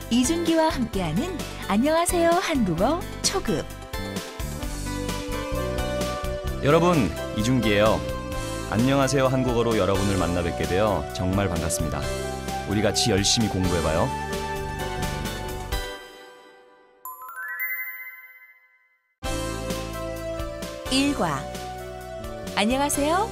이준기와 함께하는 안녕하세요 한국어 초급. 여러분, 이준기예요. 안녕하세요 한국어로 여러분을 만나 뵙게 되어 정말 반갑습니다. 우리 같이 열심히 공부해봐요. 일과 안녕하세요.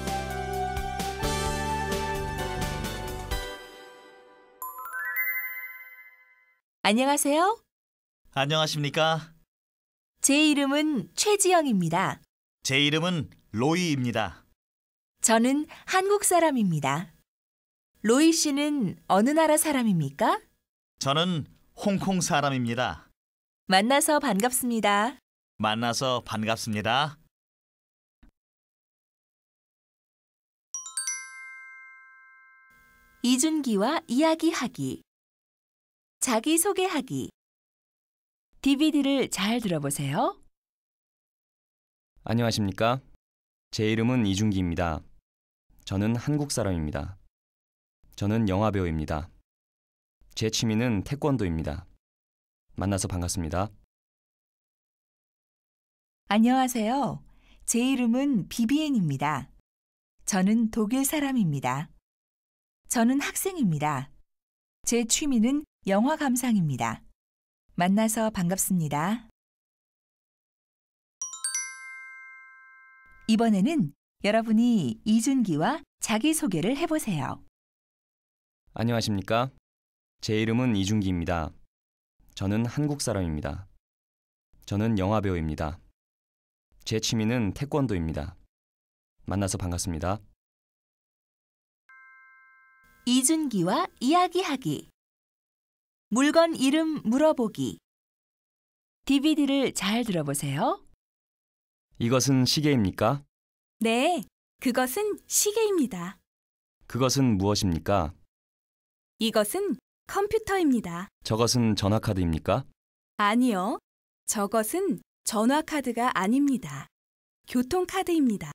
안녕하세요. 안녕하십니까? 제 이름은 최지영입니다. 제 이름은 로이입니다. 저는 한국 사람입니다. 로이 씨는 어느 나라 사람입니까? 저는 홍콩 사람입니다. 만나서 반갑습니다. 만나서 반갑습니다. 이준기와 이야기하기. 자기소개하기. DVD를 잘 들어보세요. 안녕하십니까? 제 이름은 이준기입니다. 저는 한국 사람입니다. 저는 영화배우입니다. 제 취미는 태권도입니다. 만나서 반갑습니다. 안녕하세요. 제 이름은 비비엔입니다. 저는 독일 사람입니다. 저는 학생입니다. 제 취미는 영화 감상입니다. 만나서 반갑습니다. 이번에는 여러분이 이준기와 자기소개를 해보세요. 안녕하십니까? 제 이름은 이준기입니다. 저는 한국 사람입니다. 저는 영화배우입니다. 제 취미는 태권도입니다. 만나서 반갑습니다. 이준기와 이야기하기. 물건 이름 물어보기. DVD를 잘 들어보세요. 이것은 시계입니까? 네, 그것은 시계입니다. 그것은 무엇입니까? 이것은 컴퓨터입니다. 저것은 전화카드입니까? 아니요, 저것은 전화카드가 아닙니다. 교통카드입니다.